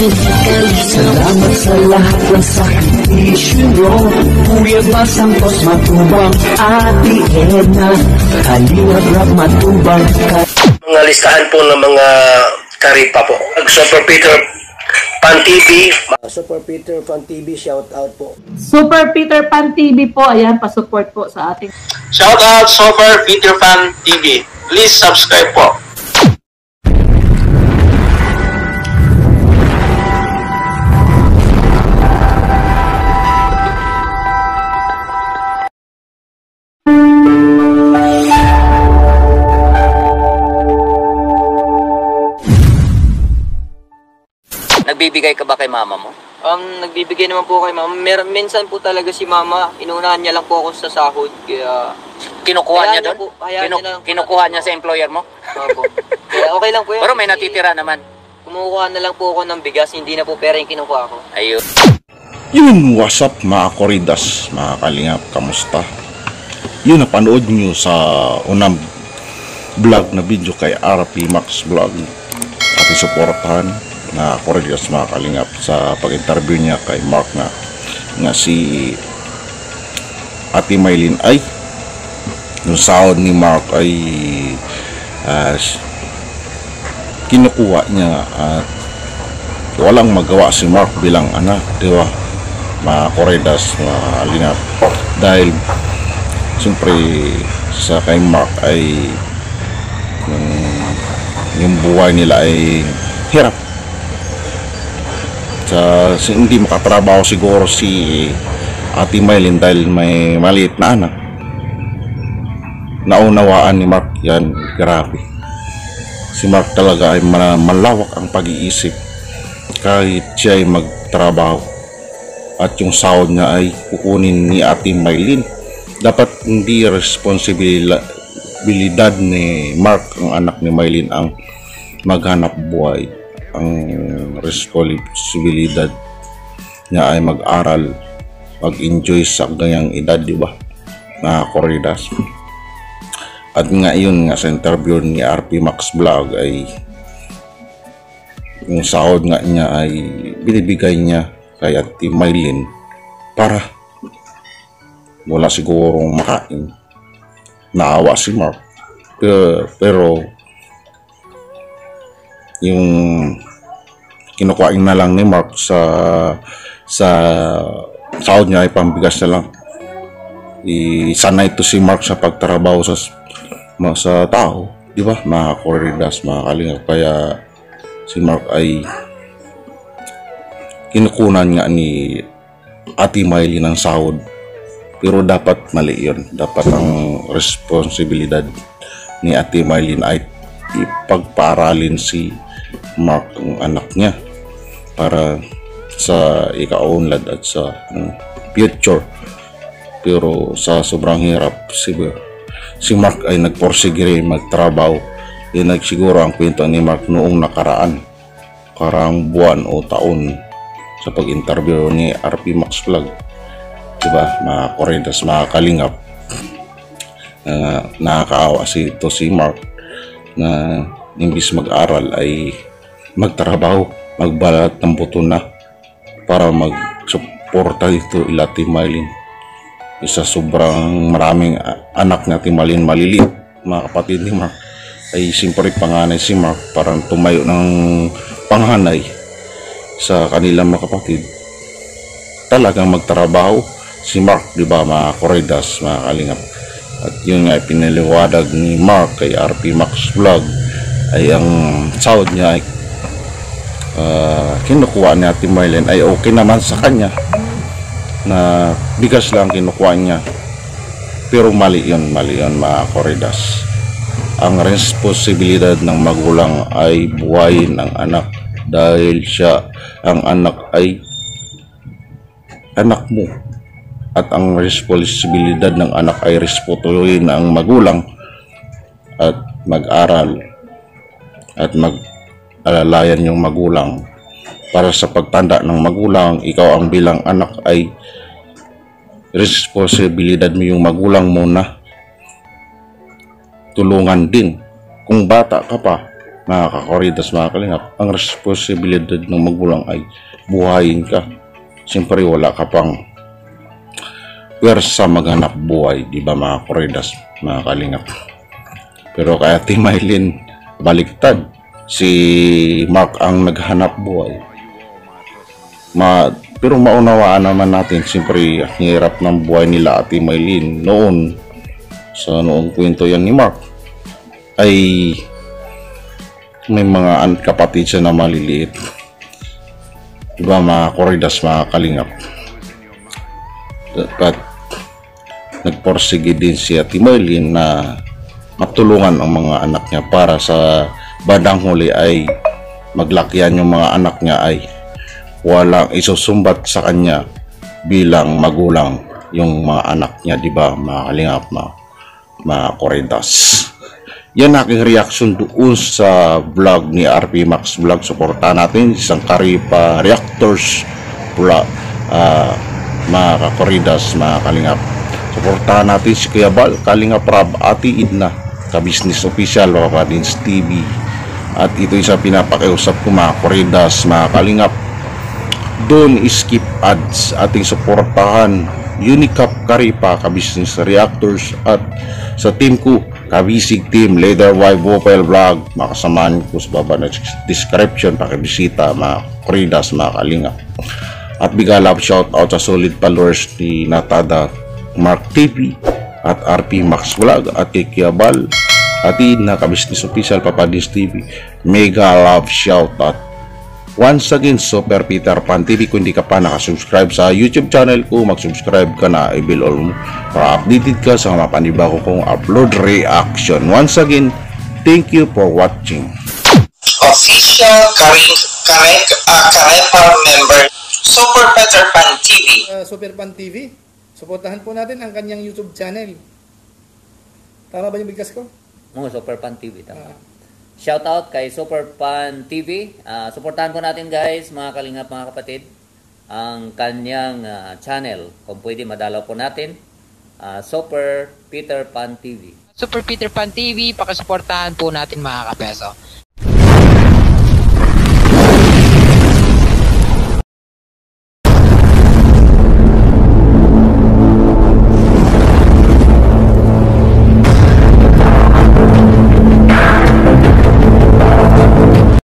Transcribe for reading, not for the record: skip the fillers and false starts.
Salamat sa lahat ng sakripisyo nyo. Kuya Basangkos matubang, Ate Edna, Kalingap Rap matubang. Mga listahan po ng mga karipa po. Super Peter Pan TV. Super Peter Pan TV, shout out po. Super Peter Pan TV po, ayan, pa-support po sa ating. Shout out Super Peter Pan TV. Please subscribe po. Nagbibigay ka ba kay mama mo? Nagbibigay naman po kay mama. Minsan po talaga si mama, inuunahan niya lang po ako sa sahod. Kaya Kinukuha niya doon? Kinukuha niya sa employer mo? Opo. Kaya okay lang po yan. Pero may natitira naman. Kumukuha na lang po ako ng bigas, hindi na po pera yung kinukuha ko. Ayun. Yun, what's up mga Koridas, mga Kalingap, kamusta? Yun, napanood nyo sa unang vlog na video kay RP Max Vlog. Ating supportahan na Koridas, mga Kalingap, sa pag-interview niya kay Mark na si Ate Maylin ay yung sahod ni Mark ay kinukuha niya at walang magawa si Mark bilang anak, di ba? Mga Koridas, mga Kalingap, dahil siyempre sa kay Mark ay yung buhay nila ay hirap. Hindi makatrabaho siguro si Ate Maylin dahil may maliit na anak. Naunawaan ni Mark yan, grabe. Si Mark talaga ay malawak ang pag-iisip kahit siya ay magtrabaho at yung sahod niya ay kukunin ni Ate Maylin. Dapat hindi responsibilidad ni Mark, ang anak ni Maylin, ang maghanap buhay. Ang responsibilidad niya ay mag-aral, mag-enjoy sa ganyang edad, di ba, na Koridas. At ngayon nga sa interview ni RP Max Vlog ay yung sahod nga niya ay binibigay niya kay Ate Maylin para wala sigurong makain. Naawa si Mark, pero yung kinukuha na lang ni Mark sa sahod niya ay pambigas na lang. Sanay ito si Mark sa pagtrabaho sa tao, di ba, mga Koridas, mga Kalingap. Kaya si Mark ay kinukunan nga ni Ate Maylin ng sahod, pero dapat mali yun. Dapat ang responsibilidad ni Ate Maylin ay ipagpaaralin si Mark, ang anak niya, para sa ikaunlad at sa future. Pero sa sobrang hirap, si Mark ay nagporsige magtrabaho. Siguro ang kwento ni Mark noong nakarang buwan o taon sa pag-interview ni RP Max Vlog, diba, mga Koridas, mga Kalingap. Nakakaawa si Mark na imbis mag-aral ay magtrabaho, magbalat ng buto na para mag-suporta dito ila Ate Maylin. Isa sobrang maraming anak na Ate Maylin maliliit, mga kapatid ni Mark, ay siyempre panganay si Mark, parang tumayo ng panghanay sa kanilang mga kapatid. Talagang magtrabaho si Mark, di ba, mga Koridas, mga Kalingap. At yun nga, pinaliwanag ni Mark kay RP Max Vlog ay ang sahod niya ay kinukuha ni Ate Maylin ay okay naman sa kanya, na bigas lang kinukuha niya. Pero mali yun, mga Koridas. Ang responsibilidad ng magulang ay buhayin ang anak, dahil siya, ang anak ay anak mo, at ang responsibilidad ng anak ay respetuhin ang magulang at mag-aral at mag-alalayan yung magulang. Para sa pagtanda ng magulang, ikaw ang bilang anak ay responsibilidad mo yung magulang mo na tulungan din. Kung bata ka pa, mga kakoridas, mga kalingap, ang responsibilidad ng magulang ay buhayin ka. Siyempre wala ka pang pwersa maghanap buhay, di ba mga kakoridas, mga kalingap. Pero kay Ate Mylene, baliktad. Si Mark ang naghanap buhay. Pero maunawaan naman natin, siyempre ang hirap ng buhay nila Ate Mylene noon. Sa noong kwento yan ni Mark ay may mga kapatid siya na maliliit, diba mga koridas, mga kalingap. But nagporsige din si Ate Mylene na matulungan ang mga anak niya para sa bandang huli ay maglakyan yung mga anak niya ay walang isusumbat sa kanya bilang magulang yung mga anak niya, diba mga kalingap, mga koridas. Yan aking reaction doon sa vlog ni RP Max Vlog. Suportahan natin isang Karipa Reactors vlog, mga kakoridas, mga kalingap. Suportahan natin si Kuya Bal, Kalingap Rab, Ate Idna, ka-business official, Papadins TV. At ito yung sa pinapakiusap ko, mga koridas, mga kalingap. Don't skip ads. Ating suportahan Unicap Karipa, ka-business reactors, at sa team ko, Kabisig Team, Leather Wife Wopel Vlog. Makasamahan ko sa baba na description, pakibisita, mga koridas, mga kalingap. At bigala shout out sa solid followers ni Natada Mark TV at RP Max Vlog at kay Kiabal at na ka-business official Papadins TV. Mega love shout out. Once again, Super Peter Pan TV. Kung hindi ka pa nakasubscribe sa YouTube channel ko, mag-subscribe ka na, i-bell all mo para updated ka sa mga panibago kong upload reaction. Once again, thank you for watching. Official Karepa member, Super Peter Pan TV. Super Pan TV, suportahan po natin ang kanyang YouTube channel. Tama ba yung bigkas ko? Super Pan TV, tama. Shout out kay Super Pan TV. Suportahan po natin guys, mga kalingap, mga kapatid, ang kanyang channel. Kung pwede, madalaw po natin. Super Peter Pan TV. Super Peter Pan TV, pakisuportahan po natin mga kapeso.